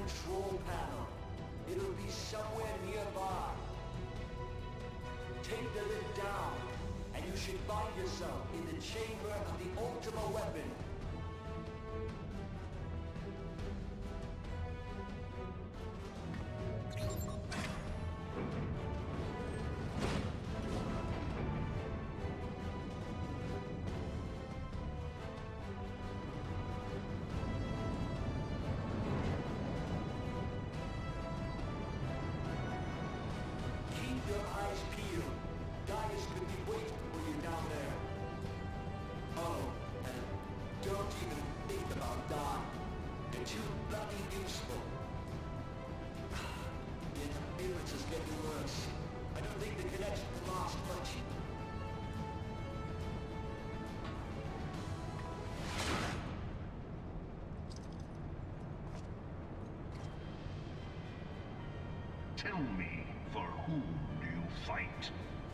control panel. It'll be somewhere nearby. Take the lid down, and you should find yourself in the chamber of the Ultima weapon. Tell me, for whom do you fight?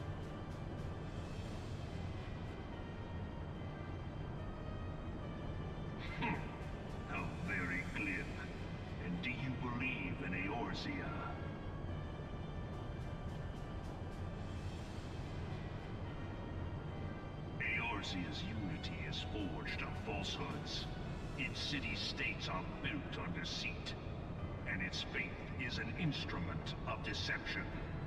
How very glib. And do you believe in Eorzea? Eorzea's unity is forged of falsehoods. Its city-states are built on deceit, and its faith is an instrument of deception.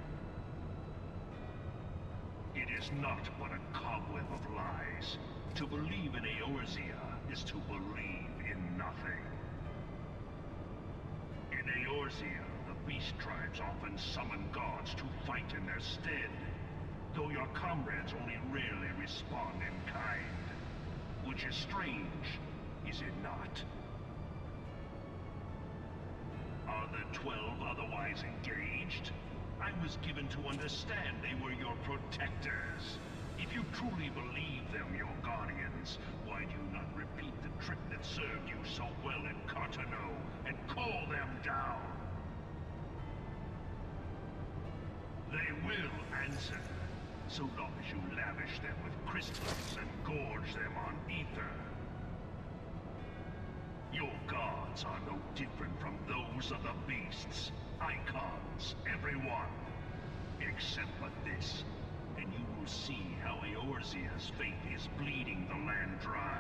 It is not but a cobweb of lies. To believe in Eorzea is to believe in nothing. In Eorzea, the beast tribes often summon gods to fight in their stead, though your comrades only rarely respond in kind. Which is strange, is it not? Are the 12 otherwise engaged? I was given to understand they were your protectors. If you truly believe them your guardians, why do you not repeat the trick that served you so well in Carteneau and call them down? They will answer, so long as you lavish them with crystals and gorge them on ether. Your gods are no different from those of the beasts. Icons, every one. Except but this, and you will see how Eorzea's faith is bleeding the land dry.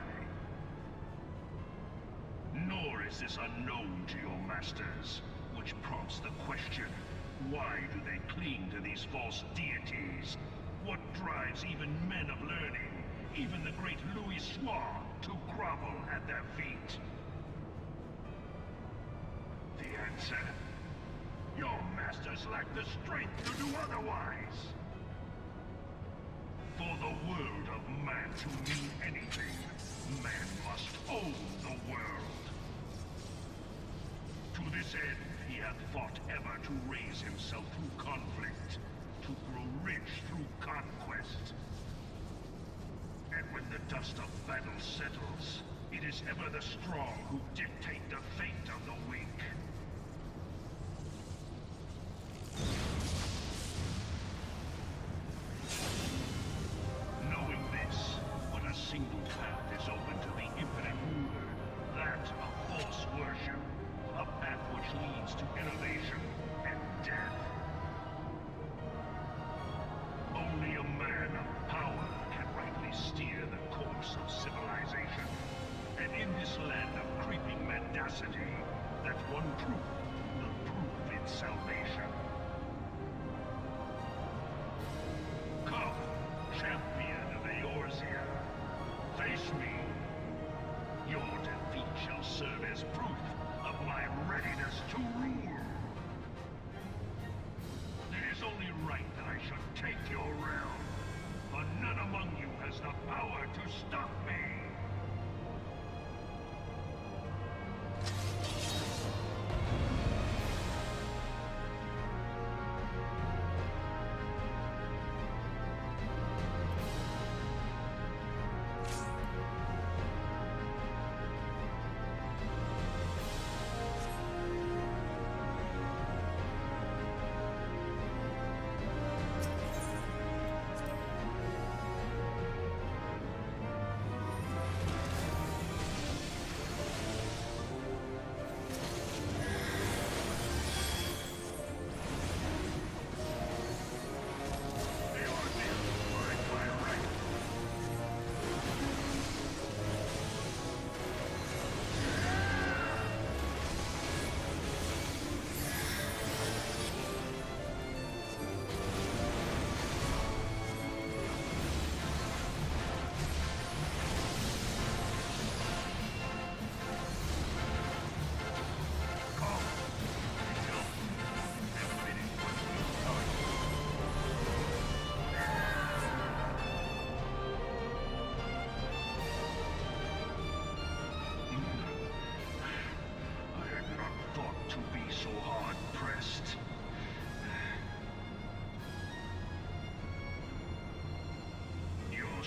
Nor is this unknown to your masters, which prompts the question, why do they cling to these false deities? What drives even men of learning, even the great Louis Soir, to grovel at their feet? The answer? Your masters lack the strength to do otherwise. For the world of man to mean anything, man must own the world. To this end, he hath fought ever to raise himself through conflict, to grow rich through conquest. And when the dust of battle settles, it is ever the strong who dictate the fate of the weak. Knowing this, but a single path is open to the infinite ruler, that of false worship, a path which leads to innovation and death. Only a man of power can rightly steer the course of civilization. And in this land of creeping mendacity, that one truth will prove its salvation. Come, champion of Eorzea, face me. Your defeat shall serve as proof of my readiness to rule. It is only right that I should take your realm, for none among you has the power to stop me.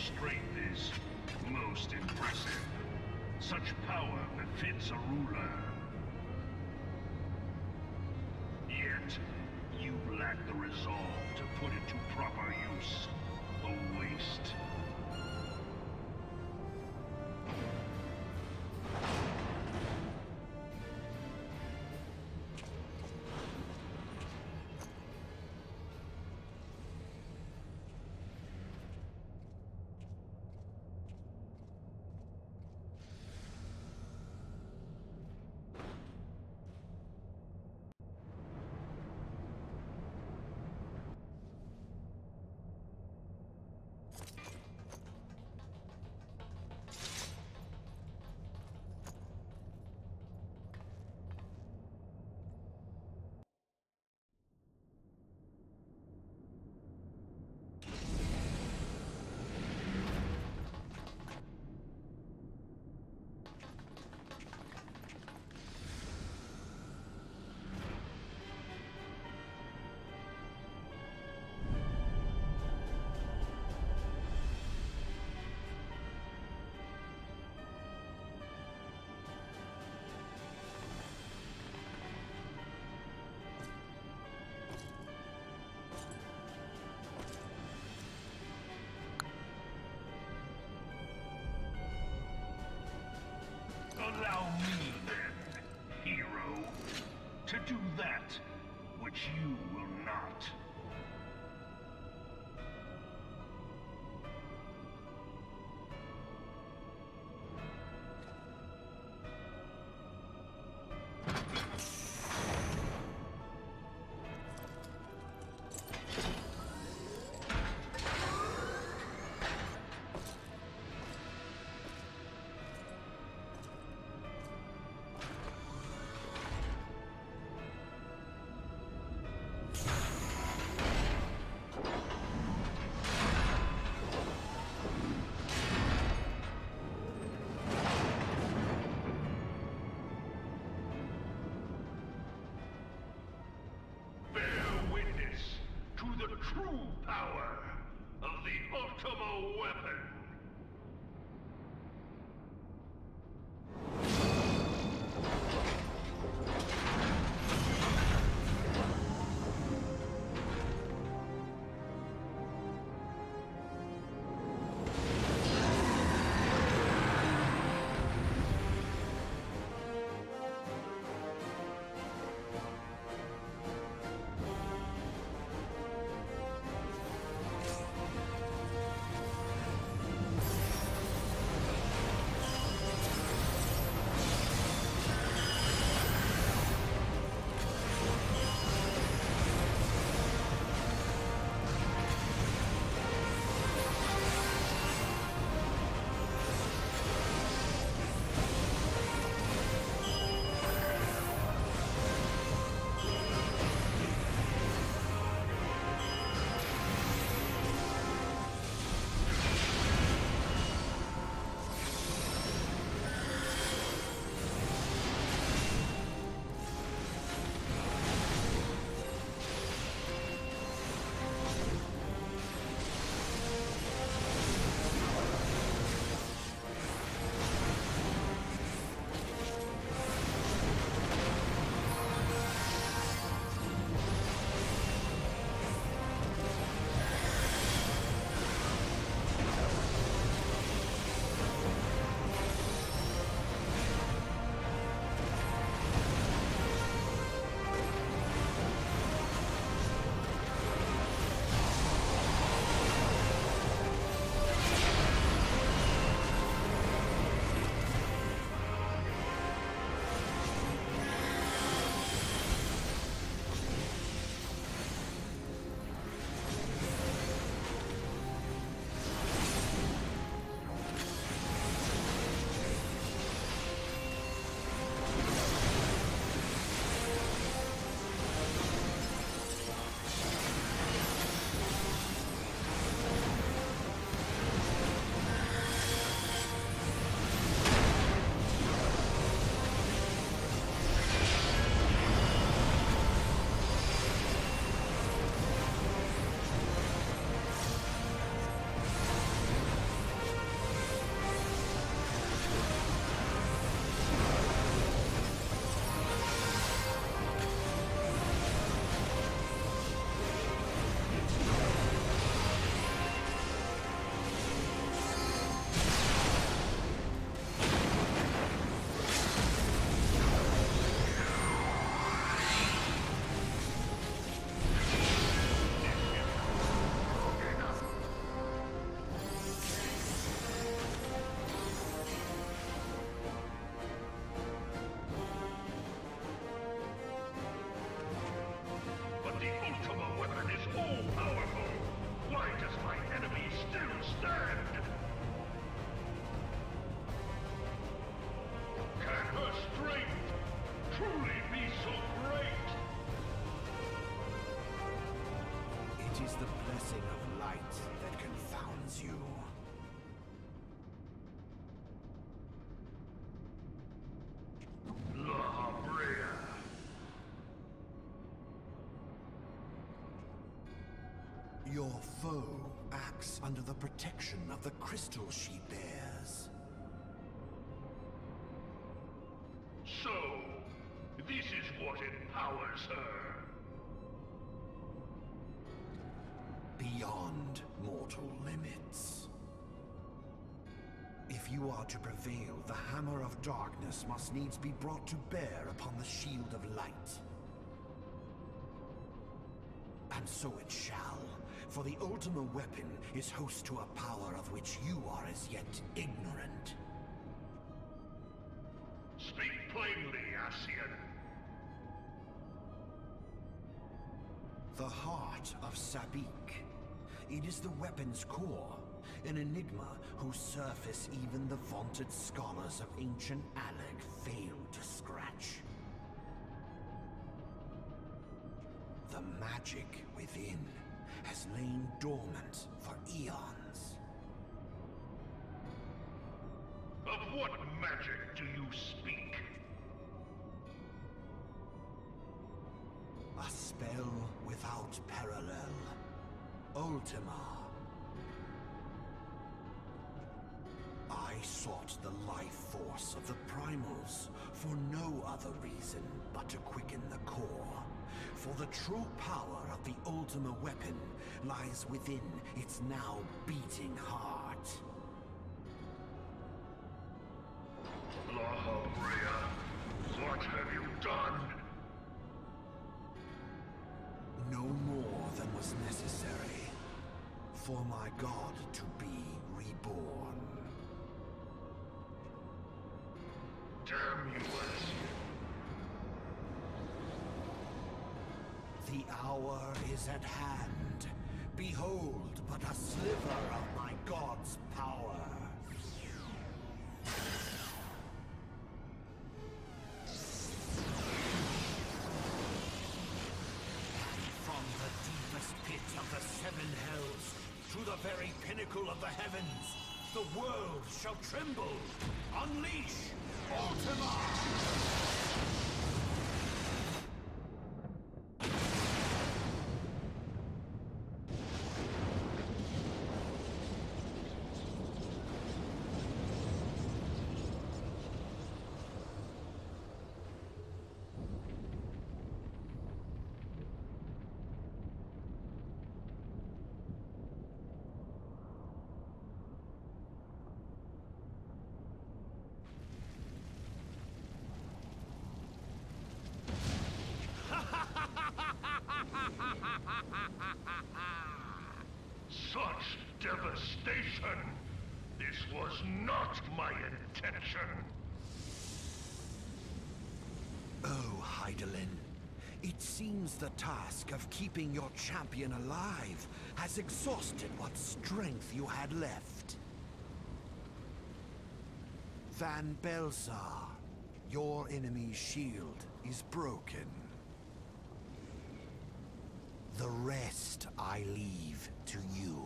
strength is most impressive. Such power befits a ruler. Yet, you lack the resolve to put it to proper use. A waste. Allow me, then, hero, to do that which you will not. True power of the Ultimo weapon. pulsing of light that confounds you. La Habrea. Your foe acts under the protection of the crystal she bears. So, this is what empowers her. Beyond mortal limits. If you are to prevail, the Hammer of Darkness must needs be brought to bear upon the Shield of Light. And so it shall, for the Ultima weapon is host to a power of which you are as yet ignorant. Speak plainly, Ascian. The heart of Sabik. It is the weapon's core, an enigma whose surface even the vaunted scholars of ancient Alleg failed to scratch. The magic within has lain dormant for eons. Of what magic do you speak? A spell without parallel. Ultima. I sought the life force of the primals for no other reason but to quicken the core. For the true power of the Ultima weapon lies within its now beating heart. La Habrea, what have you done? No more than was necessary for my god to be reborn. Damn you, Ascian. The hour is at hand. Behold but a sliver of my god's power. From the deepest pit of the seven hells to the very pinnacle of the heavens, the world shall tremble. Unleash Ultima! Such devastation! This was not my intention! Oh, Hydaelyn. It seems the task of keeping your champion alive has exhausted what strength you had left. Van Belzar, your enemy's shield is broken. The rest I leave to you.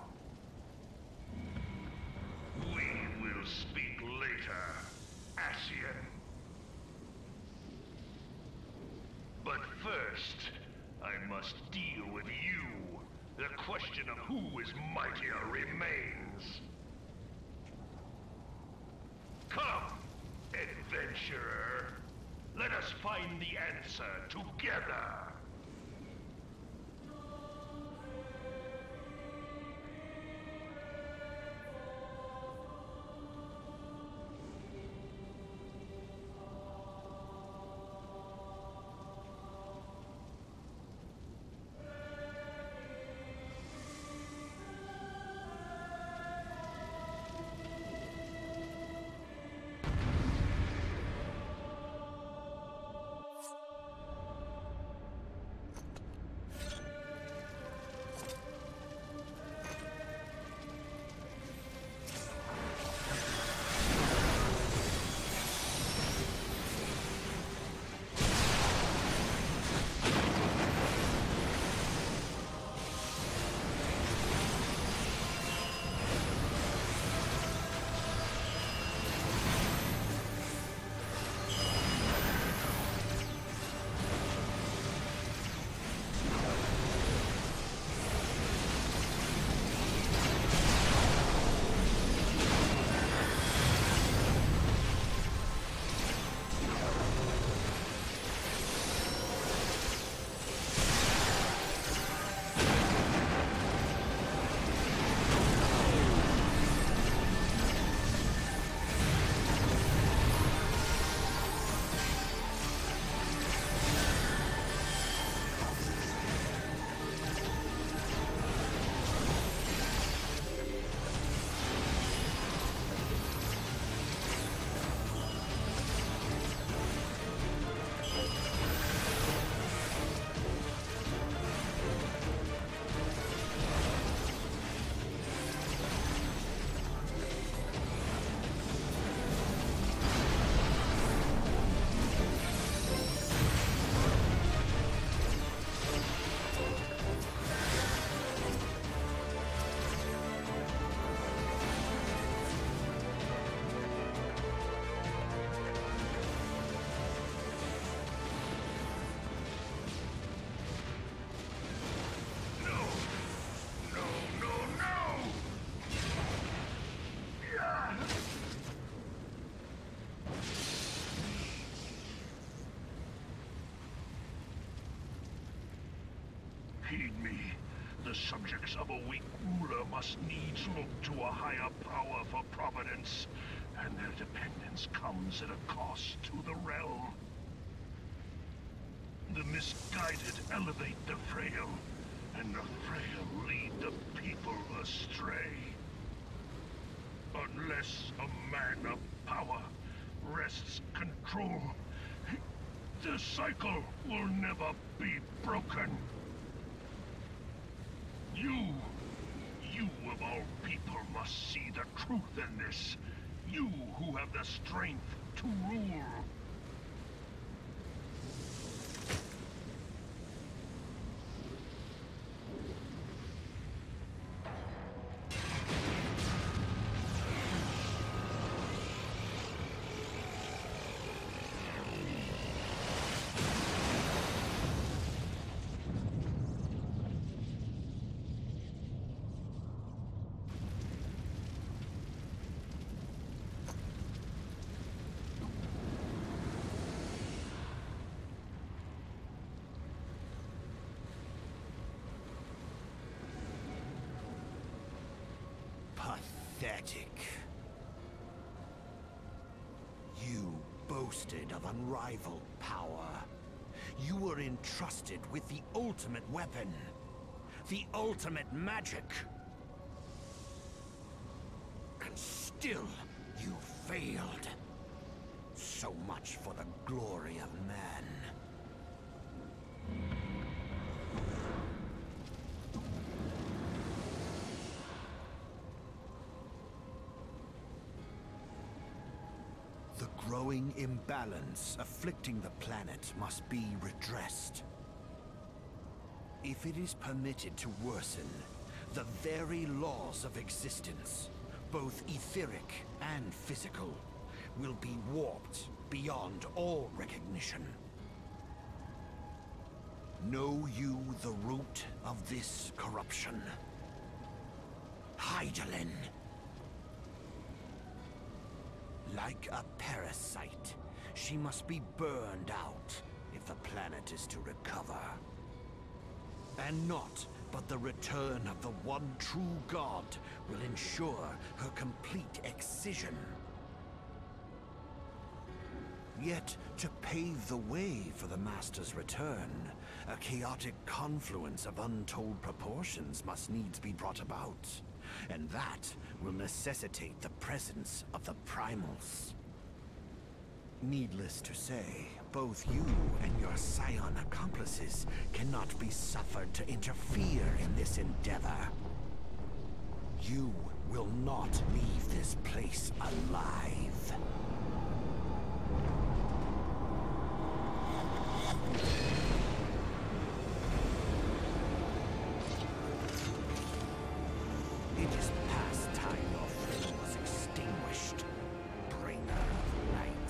We will speak later, Ascian. But first, I must deal with you. The question of who is mightier remains. Come, adventurer. Let us find the answer together. Heed me. The subjects of a weak ruler must needs look to a higher power for providence, and their dependence comes at a cost to the realm. The misguided elevate the frail, and the frail lead the people astray. Unless a man of power wrests control, the cycle will never be broken. You of all people must see the truth in this. You who have the strength to rule. Pathetic. You boasted of unrivaled power. You were entrusted with the ultimate weapon, the ultimate magic. And still, you failed. So much for the glory of man. The growing imbalance afflicting the planet must be redressed. If it is permitted to worsen, the very laws of existence, both etheric and physical, will be warped beyond all recognition. Know you the root of this corruption? Hydaelyn. Like a parasite, she must be burned out if the planet is to recover. And not but the return of the one true god will ensure her complete excision. Yet, to pave the way for the Master's return, a chaotic confluence of untold proportions must needs be brought about. And that will necessitate the presence of the Primals. Needless to say, both you and your Scion accomplices cannot be suffered to interfere in this endeavor. You will not leave this place alive. It is past time your flame was extinguished, bringer of light.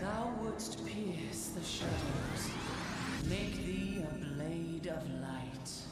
Thou wouldst pierce the shadows, make thee a blade of light.